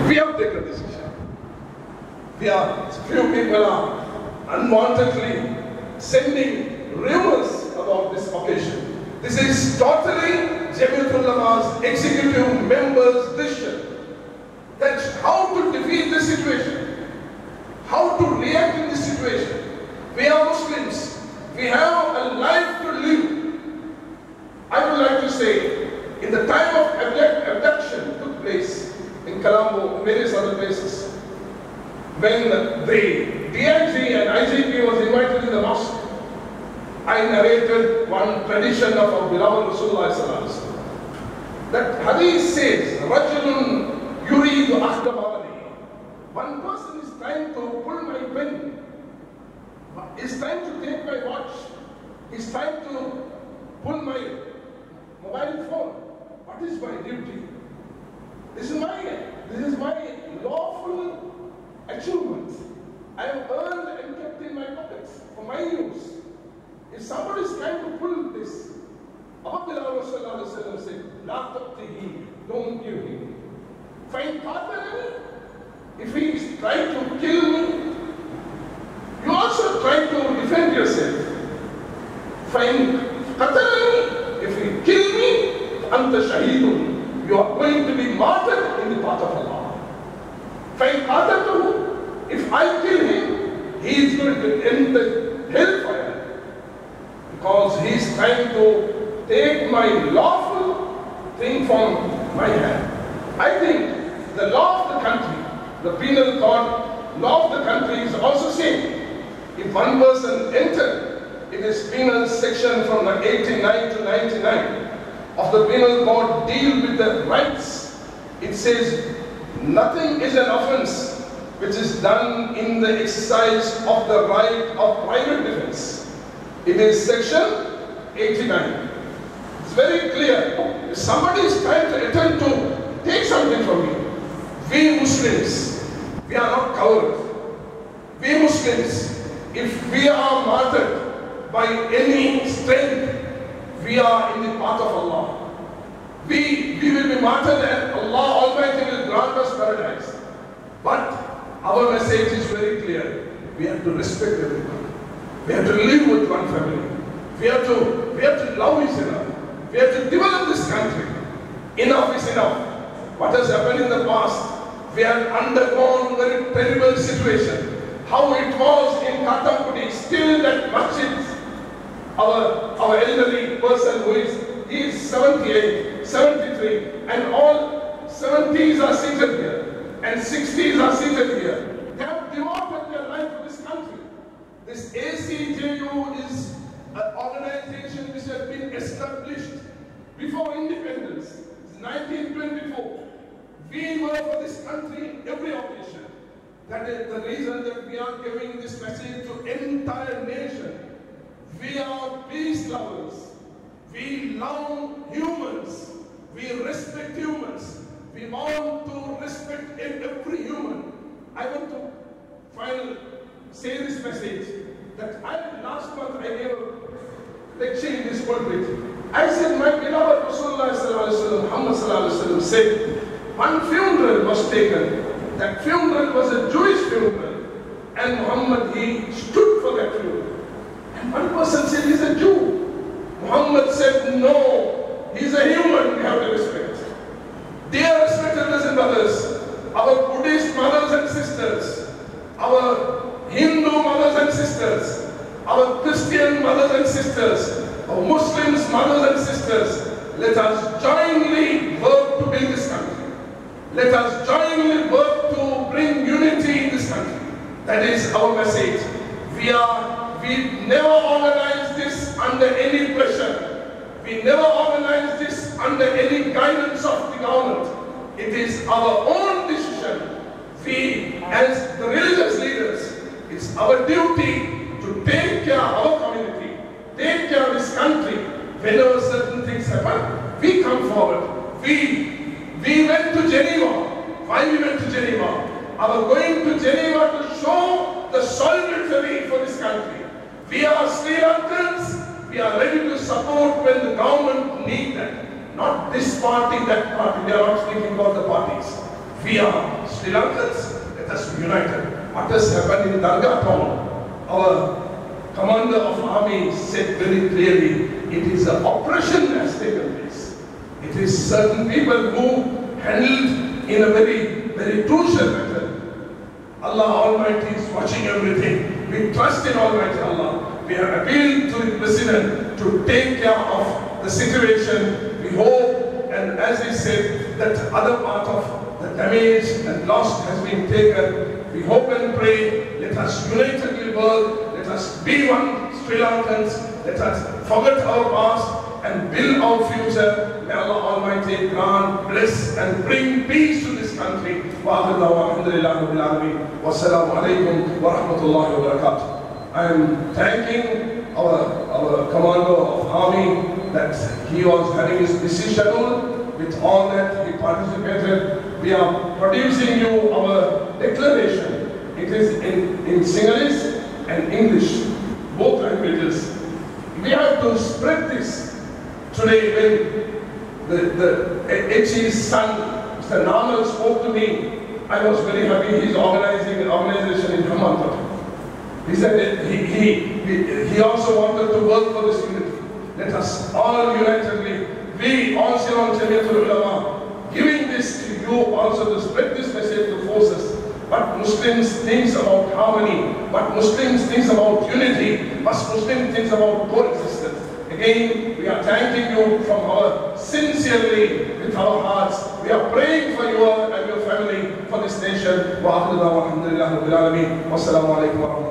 We have taken this decision. Few people are unwantedly sending rumors about this occasion. This is totally Jamiatul Ulama's executive members' decision. That's how to defeat this situation, how to react in this situation. We are Muslims. We have a life to live. I would like to say, in the time of abduction took place in Colombo and various other places, when the DIG and IGP was invited in the mosque, I narrated one tradition of our beloved Rasulullah sallallahu alaihi wasallam. That hadith says, Rajulun yuridu akhdabani. One person is trying to pull my pen, is trying to take my watch, is trying to pull my mobile phone. What is my duty? This is my lawful achievement. I have earned and kept in my pockets for my use. If somebody is trying to pull this, our beloved Rasulullah sallallahu alaihi wasallam said, "La tabtihi, don't give him." Find partner. If he is trying to kill me, you also try to defend yourself. Find qatalani. If he kill me, anta shahidun. You are going to be martyred in the path of Allah. Find qataltuhu. If I kill him, he is going to enter hellfire, because he is trying to take my lawful thing from my hand. I think the law of the country, the penal code, law of the country is also same. If one person entered, it is penal section from 89 to 99 of the penal code deal with the rights. It says nothing is an offense which is done in the exercise of the right of private defense. It is section 89. It's very clear. If somebody is trying to attempt to take something from me, we Muslims, we are not cowards. We Muslims, if we are martyred by any strength, we are in the path of Allah. We will be martyred and Allah Almighty will grant us paradise. But our message is very clear. We have to respect everyone. We have to live with one family. We have to love each other. We have to develop this country. Enough is enough. What has happened in the past, we have undergone very terrible situation. How it was in Kathampudi, still that masjid, our elderly person who is 78, 73, and all 70s are seated here. And 60s are seated here. They have devoted their life to this country. This ACJU is an organization which has been established before independence. It's 1924. We work for this country every occasion. That is the reason that we are giving this message to entire nation. We are peace lovers. We love humans. We respect humans. We want to respect every human. I want to finally say this message that last month I gave a lecture in this pulpit. I said, my beloved Rasulullah sallallahu alaihi wasallam, Muhammad sallallahu alaihi wasallam said, one funeral was taken. That funeral was a Jewish funeral, and Muhammad, he stood for that funeral. And one person said, he's a Jew. Muhammad said, no, he's a human. We have to respect. Dear respected brothers and brothers, our Buddhist mothers and sisters, our Hindu mothers and sisters, our Christian mothers and sisters, our Muslims mothers and sisters, let us jointly work to build this country. Let us jointly work to bring unity in this country. That is our message. We never organize this under any pressure. We never organize this under any guidance of the government. It is our own decision. We, as the religious leaders, it's our duty to take care of our community, take care of this country. Whenever certain things happen, we come forward. We went to Geneva. Why we went to Geneva? Our going to Geneva to show the solidarity for this country. We are Sri Lankans. We are ready to support when the government needs that. Not this party, that party. We are not speaking about the parties. We are Sri Lankans, let us be united. What has happened in Dargah town? Our commander of army said very clearly, it is an oppression that has taken place. It is certain people who handled in a very crucial method. Allah Almighty is watching everything. We trust in Almighty Allah. We have appealed to the President to take care of the situation. We hope, and as he said, that other part of the damage and loss has been taken. We hope and pray, let us unitedly work, let us be one Sri Lankans, let us forget our past and build our future. May Allah Almighty grant, bless and bring peace to this country. Wassalamu alaikum wa rahmatullahi wa barakatuh. I am thanking our commander of army that he was having his busy schedule. With all that he participated, we are producing you our declaration. It is in Sinhalese and English, both languages. We have to spread this. Today when the HE's son, Mr. Namal, spoke to me, I was very happy. He's organizing an organization in Hamamat. He said that he also wanted to work for this unity. Let us all unitedly, we all Ceylon Jamiatul Ulama, giving this to you also to spread this message to forces. But Muslims think about harmony, but Muslims think about unity, but Muslims think about coexistence. Again, we are thanking you from our sincerely with our hearts. We are praying for you and your family, for this nation. Wa akhiru da'wana alhamdulillahi rabbil alamin. Wassalamu alaikum wa rahmatullahi.